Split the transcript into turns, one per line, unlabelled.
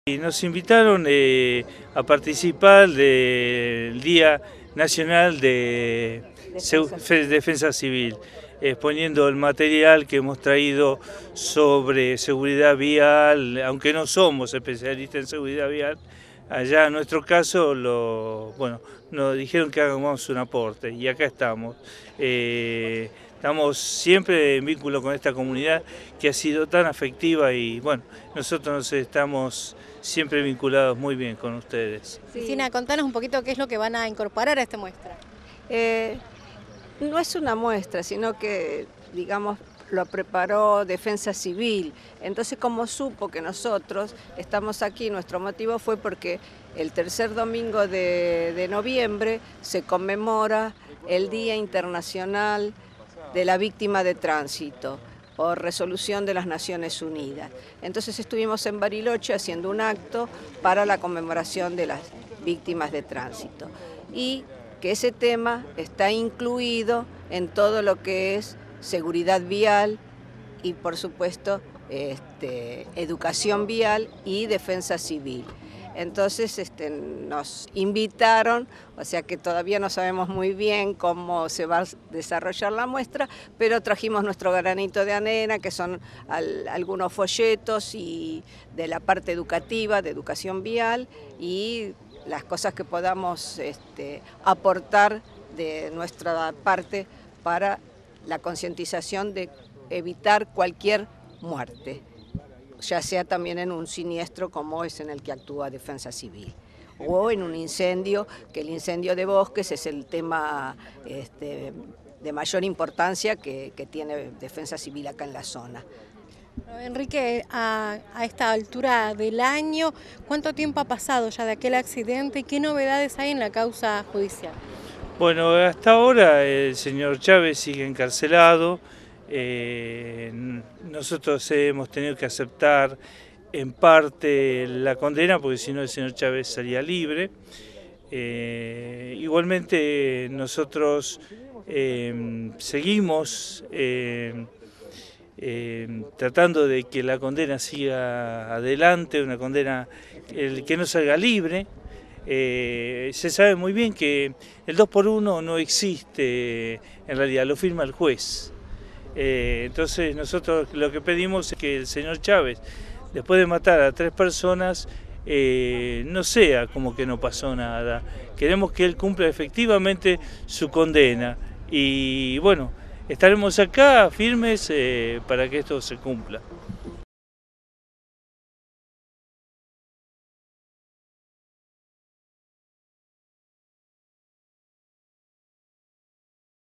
Y nos invitaron a participar del Día Nacional de Defensa Civil, exponiendo el material que hemos traído sobre seguridad vial, aunque no somos especialistas en seguridad vial. Allá en nuestro caso, nos dijeron que hagamos un aporte y acá estamos. Estamos siempre en vínculo con esta comunidad que ha sido tan afectiva y bueno, nosotros nos estamos siempre vinculados muy bien con ustedes.
Cristina, contanos un poquito qué es lo que van a incorporar a esta muestra.
No es una muestra, sino que, digamos, lo preparó Defensa Civil. Entonces, como supo que nosotros estamos aquí, nuestro motivo fue porque el tercer domingo de noviembre se conmemora el Día Internacional de la Víctima de Tránsito, por resolución de las Naciones Unidas. Entonces estuvimos en Bariloche haciendo un acto para la conmemoración de las víctimas de tránsito. Y que ese tema está incluido en todo lo que es seguridad vial y, por supuesto, educación vial y defensa civil. Entonces nos invitaron, o sea que todavía no sabemos muy bien cómo se va a desarrollar la muestra, pero trajimos nuestro granito de arena, que son algunos folletos y de la parte educativa, de educación vial, y las cosas que podamos aportar de nuestra parte para la concientización de evitar cualquier muerte, ya sea también en un siniestro como es en el que actúa Defensa Civil, o en un incendio, que el incendio de bosques es el tema de mayor importancia que tiene Defensa Civil acá en la zona.
Enrique, a esta altura del año, ¿cuánto tiempo ha pasado ya de aquel accidente y qué novedades hay en la causa judicial?
Bueno, hasta ahora el señor Chávez sigue encarcelado. Nosotros hemos tenido que aceptar en parte la condena porque si no el señor Chávez salía libre. Igualmente nosotros seguimos tratando de que la condena siga adelante, una condena que no salga libre. Se sabe muy bien que el 2 por 1 no existe, en realidad lo firma el juez. Entonces nosotros lo que pedimos es que el señor Chávez, después de matar a 3 personas, no sea como que no pasó nada. Queremos que él cumpla efectivamente su condena y bueno, estaremos acá firmes para que esto se cumpla.